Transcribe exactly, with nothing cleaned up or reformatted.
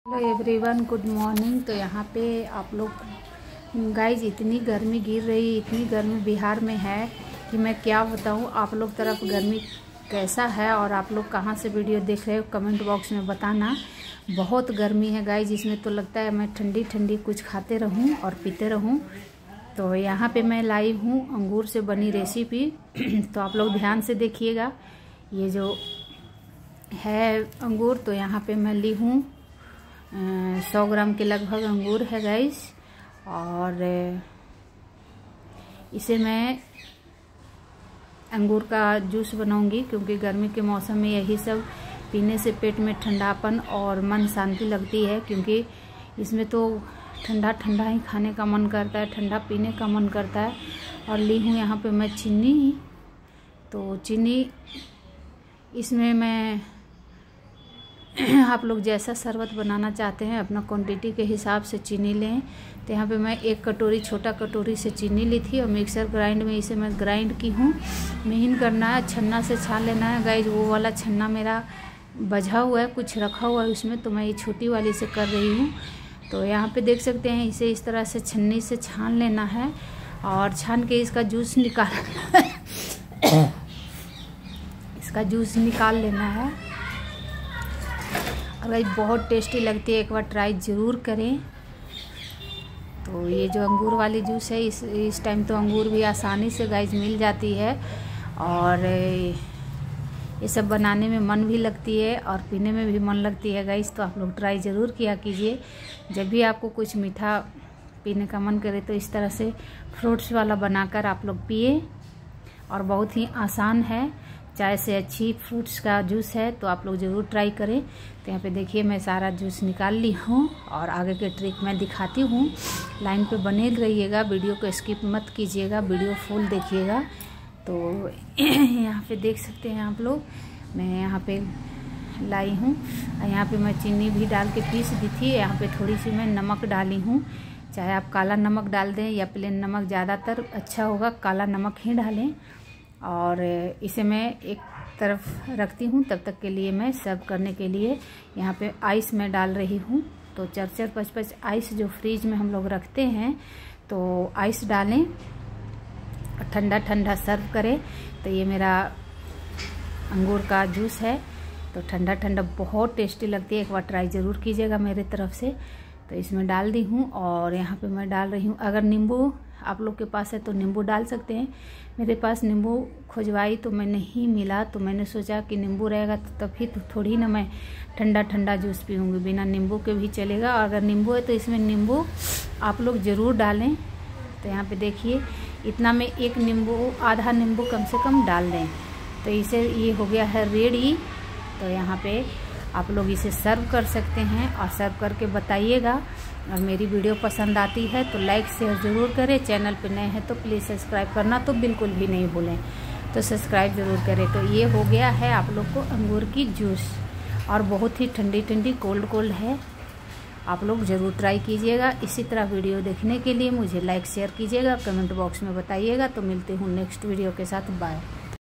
Hello everyone, good morning. तो यहाँ पे आप लोग गाइज इतनी गर्मी गिर रही, इतनी गर्मी बिहार में है कि मैं क्या बताऊँ। आप लोग तरफ गर्मी कैसा है और आप लोग कहाँ से वीडियो देख रहे हो कमेंट बॉक्स में बताना। बहुत गर्मी है गाइज, इसमें तो लगता है मैं ठंडी ठंडी कुछ खाते रहूँ और पीते रहूँ। तो यहाँ पे मैं लाई हूँ अंगूर से बनी रेसिपी तो आप लोग ध्यान से देखिएगा। ये जो है अंगूर, तो यहाँ पे मैं ली हूँ सौ ग्राम के लगभग अंगूर है गाइस। और इसे मैं अंगूर का जूस बनाऊंगी क्योंकि गर्मी के मौसम में यही सब पीने से पेट में ठंडापन और मन शांति लगती है। क्योंकि इसमें तो ठंडा ठंडा ही खाने का मन करता है, ठंडा पीने का मन करता है। और ली हूँ यहाँ पे मैं चीनी। तो चीनी इसमें मैं आप लोग जैसा शरबत बनाना चाहते हैं अपना क्वांटिटी के हिसाब से चीनी लें। तो यहाँ पे मैं एक कटोरी छोटा कटोरी से चीनी ली थी और मिक्सर ग्राइंड में इसे मैं ग्राइंड की हूँ। महीन करना है, छन्ना से छान लेना है गाइज। वो वाला छन्ना मेरा बझा हुआ है, कुछ रखा हुआ है उसमें, तो मैं ये छोटी वाली से कर रही हूँ। तो यहाँ पे देख सकते हैं, इसे इस तरह से छन्नी से छान लेना है और छान के इसका जूस निकाल इसका जूस निकाल लेना है। और गाइस बहुत टेस्टी लगती है, एक बार ट्राई ज़रूर करें। तो ये जो अंगूर वाली जूस है, इस इस टाइम तो अंगूर भी आसानी से गाइस मिल जाती है और ये सब बनाने में मन भी लगती है और पीने में भी मन लगती है गाइस। तो आप लोग ट्राई ज़रूर किया कीजिए। जब भी आपको कुछ मीठा पीने का मन करे तो इस तरह से फ्रूट्स वाला बनाकर आप लोग पिए। और बहुत ही आसान है, चाय से अच्छी फ्रूट्स का जूस है, तो आप लोग ज़रूर ट्राई करें। तो यहाँ पे देखिए मैं सारा जूस निकाल ली हूँ और आगे के ट्रिक मैं दिखाती हूँ। लाइन पे बने रहिएगा, वीडियो को स्किप मत कीजिएगा, वीडियो फुल देखिएगा। तो यहाँ पे देख सकते हैं आप लोग, मैं यहाँ पे लाई हूँ। यहाँ पे मैं चीनी भी डाल के पीस दी थी। यहाँ पे थोड़ी सी मैं नमक डाली हूँ, चाहे आप काला नमक डाल दें या प्लेन नमक, ज़्यादातर अच्छा होगा काला नमक ही डालें। और इसे मैं एक तरफ रखती हूँ, तब तक के लिए मैं सर्व करने के लिए यहाँ पे आइस मैं डाल रही हूँ। तो चार चार पाँच पाँच आइस जो फ्रीज में हम लोग रखते हैं, तो आइस डालें और ठंडा ठंडा सर्व करें। तो ये मेरा अंगूर का जूस है, तो ठंडा ठंडा बहुत टेस्टी लगती है, एक बार ट्राई ज़रूर कीजिएगा मेरे तरफ से। तो इसमें डाल दी हूँ और यहाँ पे मैं डाल रही हूँ, अगर नींबू आप लोग के पास है तो नींबू डाल सकते हैं। मेरे पास नींबू खोजवाई तो मैं नहीं मिला, तो मैंने सोचा कि नींबू रहेगा तो तभी तो थोड़ी ना मैं ठंडा ठंडा जूस पीऊँगी, बिना नींबू के भी चलेगा। और अगर नींबू है तो इसमें नींबू आप लोग ज़रूर डालें। तो यहाँ पे देखिए इतना में एक नींबू, आधा नींबू कम से कम डाल दें। तो इसे ये हो गया है रेडी। तो यहाँ पे आप लोग इसे सर्व कर सकते हैं और सर्व करके बताइएगा। और मेरी वीडियो पसंद आती है तो लाइक शेयर ज़रूर करें। चैनल पे नए हैं तो प्लीज़ सब्सक्राइब करना तो बिल्कुल भी नहीं भूलें, तो सब्सक्राइब ज़रूर करें। तो ये हो गया है आप लोग को अंगूर की जूस, और बहुत ही ठंडी ठंडी कोल्ड कोल्ड है। आप लोग ज़रूर ट्राई कीजिएगा। इसी तरह वीडियो देखने के लिए मुझे लाइक शेयर कीजिएगा, कमेंट बॉक्स में बताइएगा। तो मिलते हूँ नेक्स्ट वीडियो के साथ, बाय।